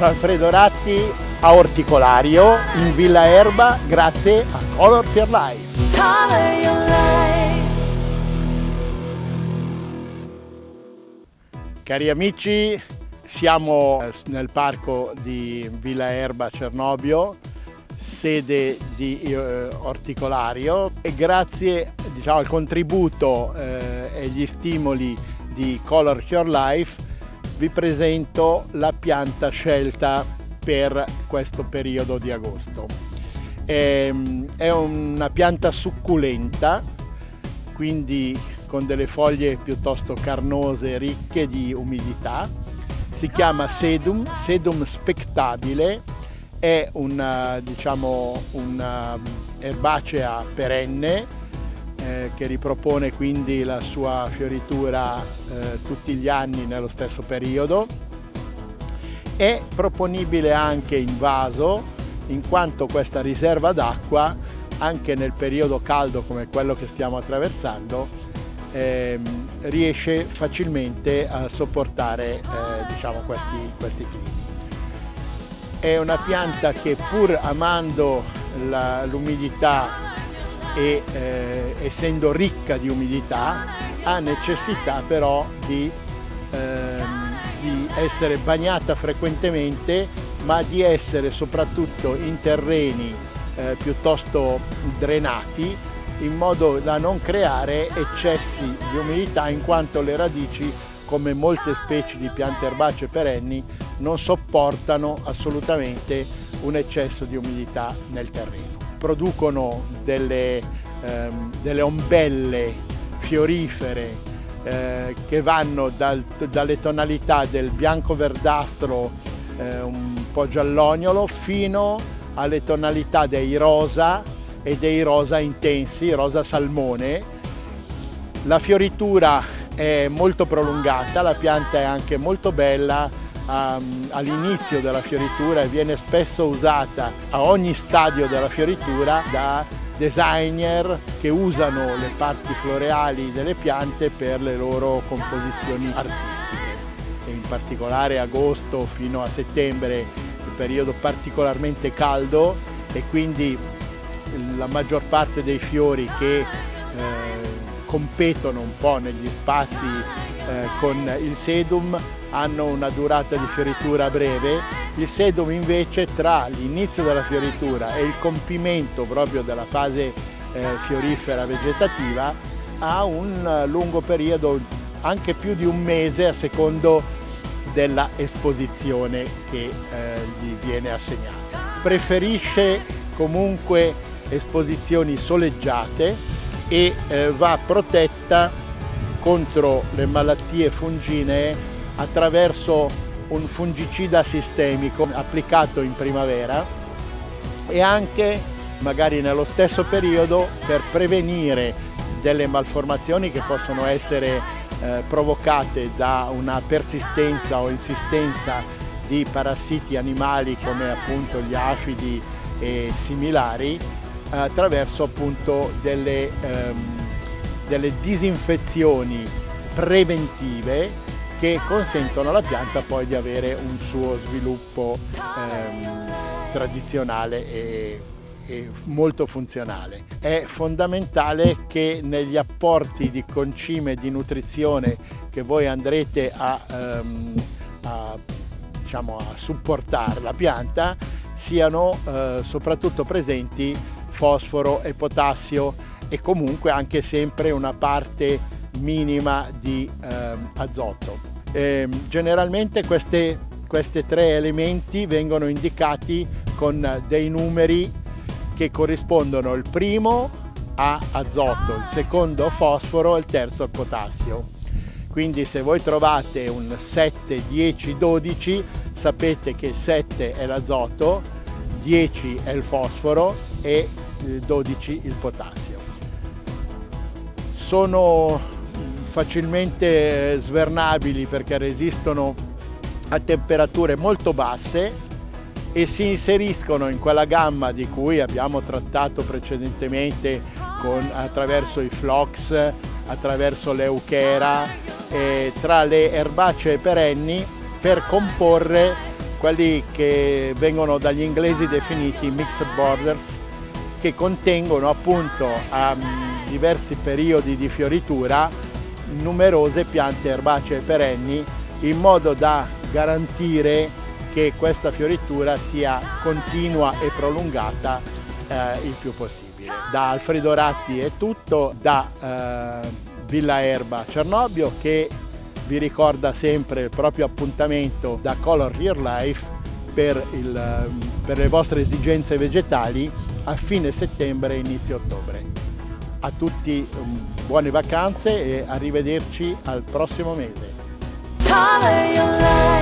Sono Alfredo Ratti a Orticolario in Villa Erba grazie a Color Your Life. Color your life. Cari amici, siamo nel parco di Villa Erba Cernobbio, sede di Orticolario, e grazie al contributo e gli stimoli di Color Your Life vi presento la pianta scelta per questo periodo di agosto. È una pianta succulenta, quindi con delle foglie piuttosto carnose, ricche di umidità. Si chiama Sedum spectabile, è una erbacea perenne che ripropone quindi la sua fioritura tutti gli anni nello stesso periodo. È proponibile anche in vaso, in quanto questa riserva d'acqua, anche nel periodo caldo come quello che stiamo attraversando, riesce facilmente a sopportare questi climi. È una pianta che, pur amando l'umidità e essendo ricca di umidità, ha necessità però di essere bagnata frequentemente, ma di essere soprattutto in terreni piuttosto drenati, in modo da non creare eccessi di umidità, in quanto le radici, come molte specie di piante erbacee perenni, non sopportano assolutamente un eccesso di umidità nel terreno. Producono delle ombelle fiorifere che vanno dalle tonalità del bianco verdastro un po' giallognolo fino alle tonalità dei rosa e dei rosa intensi, rosa salmone. La fioritura è molto prolungata, la pianta è anche molto bella all'inizio della fioritura e viene spesso usata a ogni stadio della fioritura da designer che usano le parti floreali delle piante per le loro composizioni artistiche. E in particolare agosto fino a settembre è un periodo particolarmente caldo, e quindi la maggior parte dei fiori che competono un po' negli spazi con il sedum hanno una durata di fioritura breve. Il sedum invece, tra l'inizio della fioritura e il compimento proprio della fase fiorifera vegetativa, ha un lungo periodo, anche più di un mese a secondo della esposizione che gli viene assegnata. Preferisce comunque esposizioni soleggiate e va protetta contro le malattie funginee attraverso un fungicida sistemico applicato in primavera, e anche magari nello stesso periodo per prevenire delle malformazioni che possono essere provocate da una persistenza o insistenza di parassiti animali come appunto gli afidi e similari, attraverso appunto delle disinfezioni preventive che consentono alla pianta poi di avere un suo sviluppo tradizionale e molto funzionale. È fondamentale che negli apporti di concime e di nutrizione che voi andrete a supportare la pianta siano soprattutto presenti fosforo e potassio, e comunque anche sempre una parte minima di azoto. Generalmente questi tre elementi vengono indicati con dei numeri che corrispondono: il primo a azoto, il secondo fosforo e il terzo al potassio. Quindi se voi trovate un 7, 10, 12, sapete che 7 è l'azoto, 10 è il fosforo e 12 il potassio. Sono facilmente svernabili perché resistono a temperature molto basse e si inseriscono in quella gamma di cui abbiamo trattato precedentemente attraverso i phlox, attraverso l'euchera, tra le erbacee perenni, per comporre quelli che vengono dagli inglesi definiti mixed borders, che contengono appunto a diversi periodi di fioritura numerose piante erbacee perenni, in modo da garantire che questa fioritura sia continua e prolungata il più possibile. Da Alfredo Ratti è tutto, da Villa Erba Cernobbio, che vi ricorda sempre il proprio appuntamento da Color Your Life per le vostre esigenze vegetali a fine settembre e inizio ottobre. A tutti buone vacanze e arrivederci al prossimo mese. Color your life.